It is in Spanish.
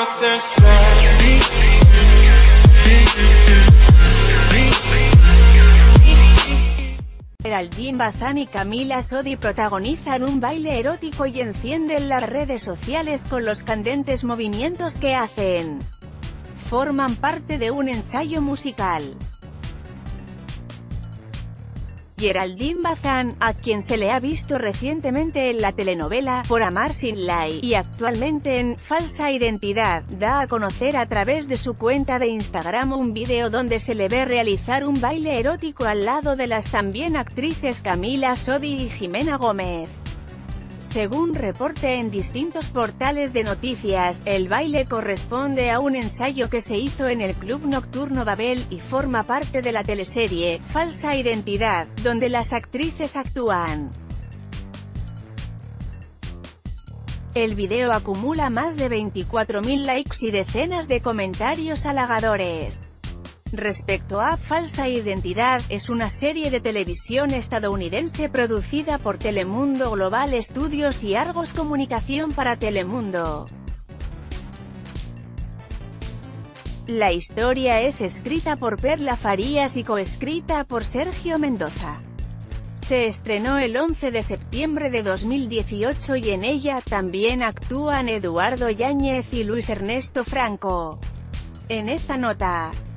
Geraldine Bazán y Camila Sodi protagonizan un baile erótico y encienden las redes sociales con los candentes movimientos que hacen. Forman parte de un ensayo musical. Geraldine Bazán, a quien se le ha visto recientemente en la telenovela Por amar sin like, y actualmente en Falsa identidad, da a conocer a través de su cuenta de Instagram un vídeo donde se le ve realizar un baile erótico al lado de las también actrices Camila Sodi y Jimena Gómez. Según reporte en distintos portales de noticias, el baile corresponde a un ensayo que se hizo en el Club Nocturno Babel, y forma parte de la teleserie Falsa identidad, donde las actrices actúan. El video acumula más de 24.000 likes y decenas de comentarios halagadores. Respecto a Falsa identidad, es una serie de televisión estadounidense producida por Telemundo Global Studios y Argos Comunicación para Telemundo. La historia es escrita por Perla Farías y coescrita por Sergio Mendoza. Se estrenó el 11 de septiembre de 2018 y en ella también actúan Eduardo Yáñez y Luis Ernesto Franco. En esta nota